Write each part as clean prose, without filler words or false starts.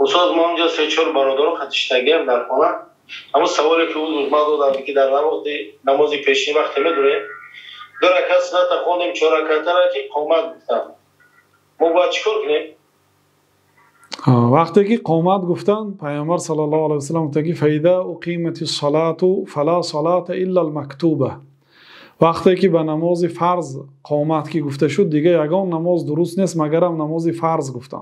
استاد ما اونجا 3-4 برادر خطشتگی هم در خانه. اما سوالی که بود ما دادم که در نماز پیشین وقتی میدونیم 2 رکعت سنت خوندیم 4 رکعت را که قامت گفتم ما باید چیکار کنیم؟ وقتی که قامت گفتن پیامبر صلی الله علیه و سلم گفت فاذا اقیمت الصلاه فلا صلاه الا المکتوبه. وقتی که به نماز فرض قامت که گفته شد دیگه یگان نماز درست نیست مگر هم نماز فرض گفتن.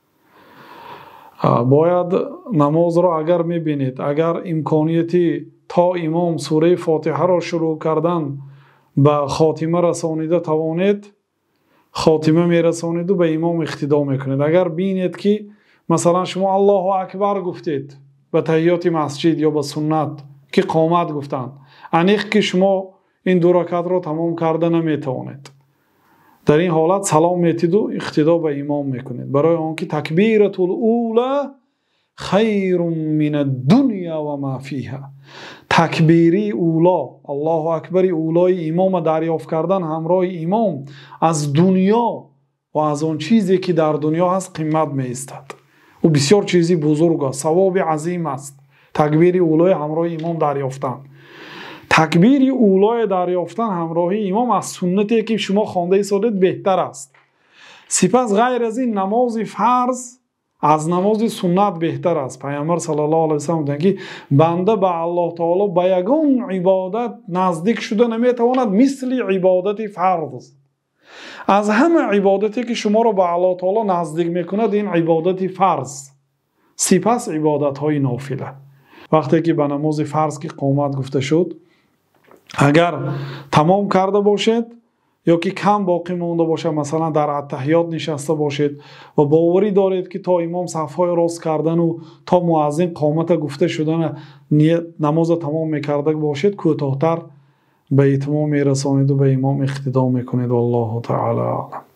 باید نماز را اگر میبینید اگر امکانیتی تا امام سوره فاتحه را شروع کردن به خاتمه رسانیده توانید خاتمه میرسانید و به امام اقتدا میکنید. اگر بینید که مثلا شما الله اکبر گفتید به تحیات مسجد یا به سنت که قامت گفتند انیخ که شما این 2 رکعت را تمام کرده نمیتوانید در این حالت سلام میتید و اقتدا به امام میکنید برای آنکه تکبیرة الاولی خیر من الدنیا و ما فیها. تکبیری اولا الله اکبر اولای امام دریافت کردن همراه امام از دنیا و از آن چیزی که در دنیا هست قیمت میستد و بسیار چیزی بزرگ است ثواب عظیم است. تکبیری اولای همراه امام دریافتن تکبیری اولای دریافتن همراه امام از سنتی که شما خوانده ایستادید بهتر است. سپس غیر از این نماز فرض از نماز سنت بهتر است. پیامبر صلی الله علیه و سلم میگه که بنده به الله تعالی به یگان عبادت نزدیک شده نمیتواند مثل عبادت فرض. از همه عبادتی که شما را به الله تعالی نزدیک میکند این عبادت فرض سپس عبادت های نافله. وقتی که به نماز فرض که قامت گفته شد اگر تمام کرده باشید یا که کم باقی مونده باشه مثلا در التحیات نشسته باشید و باوری دارید که تا امام صفهای راست کردن و تا مؤذن قامت گفته شدن نماز تمام میکرده باشید کوتاه‌تر به اتمام میرسانید و به امام اقتدا میکنید والله تعالی اعلم.